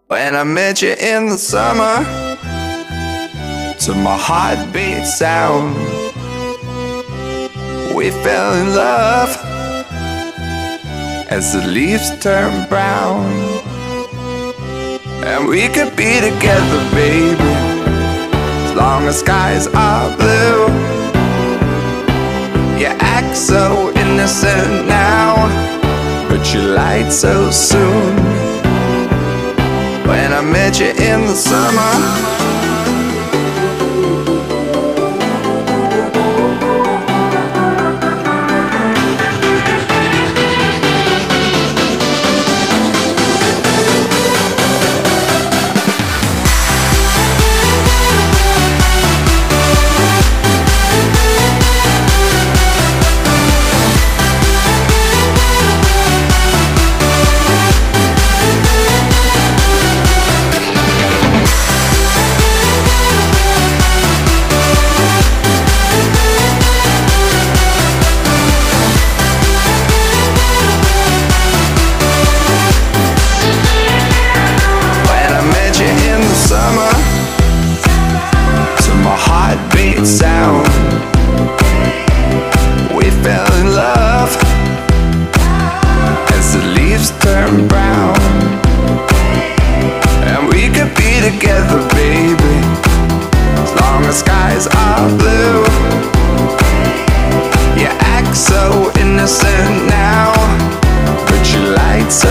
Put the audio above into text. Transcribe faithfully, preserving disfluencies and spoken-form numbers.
When I met you in the summer, to my heartbeat sound, we fell in love as the leaves turn brown. And we could be together, baby, as long as skies are blue. You act so innocent now, but you lied so soon. When I met you in the summer, sound, we fell in love as the leaves turn brown. And we could be together, baby, as long as skies are blue. You act so innocent now, but you lied so